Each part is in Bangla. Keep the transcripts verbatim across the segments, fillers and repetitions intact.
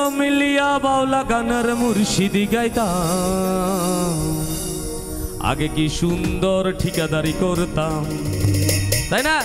মিলিয়া বাউলা গানের মুর্শিদি গাইতাম আগে কি সুন্দর ঠিকাদারি করতাম তাই না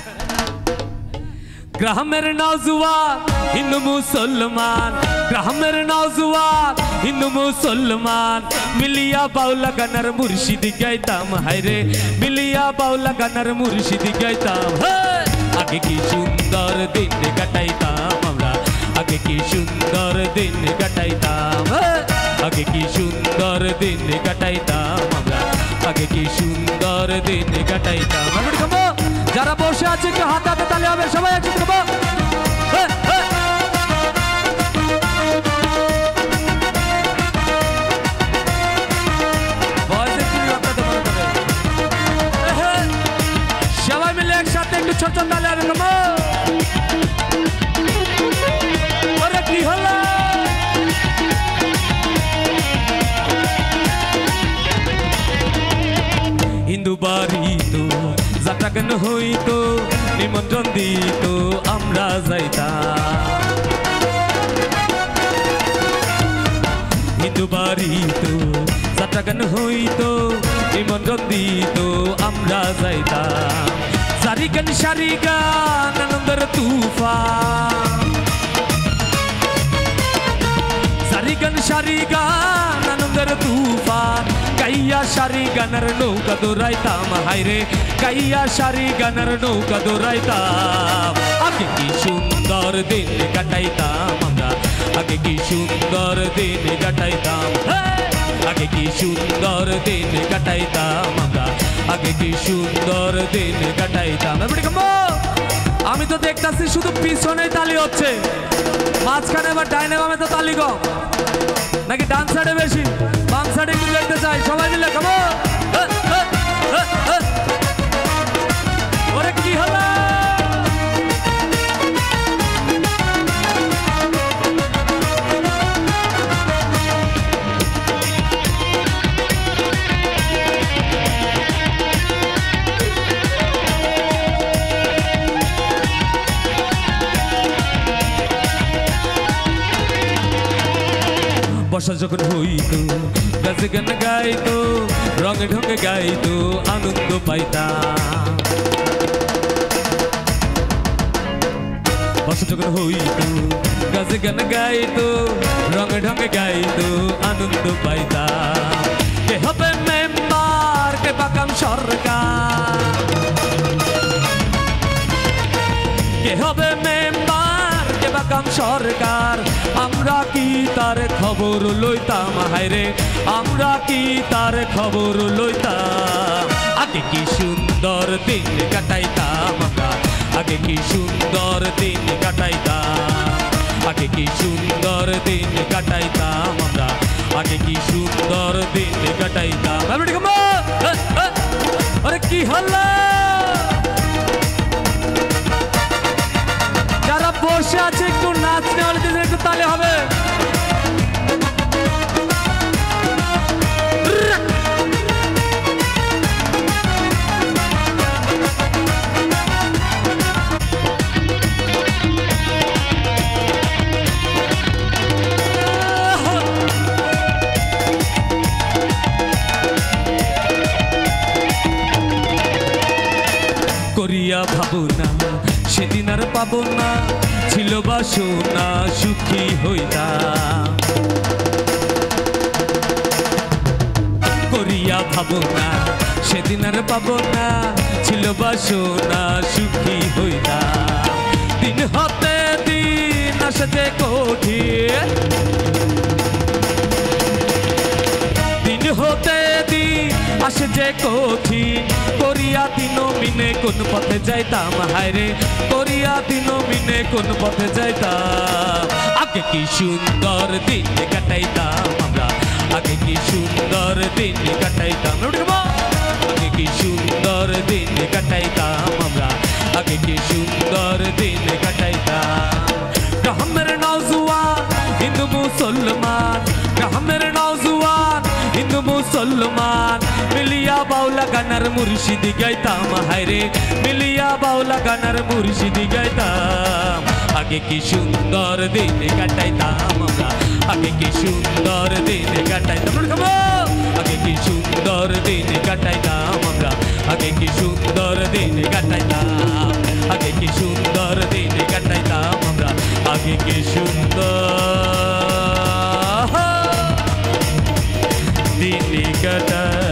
গ্রামের নওজোয়ান হিন্দু মুসলমান গ্রামের নওজোয়ান হিন্দু মুসলমান মিলিয়া বাউলা গানের মুর্শিদি গাইতাম হায়রে মিলিয়া বাউলা গানের মুর্শিদি গাইতাম আগে কি সুন্দর দিন কাটাইতাম আমরা আগে কি সুন্দর দিন কাটাইতাম আগে কি সুন্দর দিন কাটাইতাম আমরা আগে কি সুন্দর দিন কাটাইতাম যারা বসে আছে একটু হাত হাতে তালি হবে সবাই একসাথে খাবো সবাই মিলে একসাথে একটু ছোট ছোট তালি হবে খাবো ওরে কি হলো হিন্দু বাড়ি তো যাত্রা কেন হইতো নিমন্ত্রণ দিত আমরা যাইতাম হিন্দু বাড়ি তো যাত্রা কেন হইতো নিমন্ত্রণ দিত আমরা যাইতাম সারি গান সারি গান আনন্দের তুফান সারি গান সারি গান আনন্দের তুফান গাইয়া সারি গানের নৌকা দৌড়াইতাম হায়রে গাইয়া সারি গানের নৌকা দৌড়াইতাম আগে কি সুন্দর দিন কাটাইতাম আমরা আগে কি সুন্দর দিন কাটাইতাম আগে কি সুন্দর দিন কাটাইতাম আমরা আগে কি সুন্দর দিন কাটাইতাম আমি তো দেখতাছি শুধু পিছনে তালি হচ্ছে মাঝখানে আবার ডাইনে বামে তো তালি কম নাকি ডান সাইডে বেশি বাম সাইডে একটু দেখতে চাই সবাই মিলে খাবো ওরে কি হলো বর্ষা যখন হইতো গাছে গান গাইতো রঙে ঢঙে গাইতো আনন্দ পাইতাম বর্ষা যখন হইতো গাছে গান গাইতো রঙে ঢঙে গাইতো আনন্দ পাইতাম কে হবে মেম্বার কে বাকাম সরকার কে হবে মেম্বার কে বাকাম সরকার আমরা কি তার খবর লইতাম হায়রে আমরা কি তার খবর লইতাম আগে কি সুন্দর দিন কাটাইতাম আমরা আগে কি সুন্দর দিন কাটাইতাম আগে কি সুন্দর দিন কাটাইতাম আমরা আগে কি সুন্দর দিন কাটাইতাম আরে কি হলো যারা বসে আছে একটু নাচ নেওয়ার জন্য একটু তালে হবে করিয়া ভাবো না সেদিন আর পাবো না ছিল বাসনা সুখী হইতাম করিয়া ভাবো না সেদিন আর পাবো না ছিল বাসনা সুখী হইতাম দিন হতে দিন আসে যে কঠিন দিন হতে দিন আসে যে কঠিন করিয়া দিন মিনে কোন পথে যাইতাম হায়রে করিয়া দিন মিনে কোন পথে যাইতাম আগে কি সুন্দর দিন কাটাইতাম আমরা আগে কি সুন্দর দিন কাটাইতাম আগে কি সুন্দর দিন কাটাইতাম আমরা আগে কি সুন্দর দিন কাটাইতাম গ্রামের নওজোয়ান হিন্দু মুসলমান গ্রামের নওজোয়ান হিন্দু মুসলমান মিলিয়া বাউলা গানের গানার মুর্শিদি গাইতাম হায়রে মিলিয়া বাউলা গানার মুর্শিদি গাইতাম আগে কি সুন্দর দিন কাটাইতাম আমরা আগে কি সুন্দর দিন কাটাইতাম আগে কি সুন্দর দিন কাটাইতাম আমরা আগে কি সুন্দর দিন কাটাইতাম আগে কি সুন্দর দিন কাটাইতাম আমরা আগে কি সুন্দর দিন কাটাই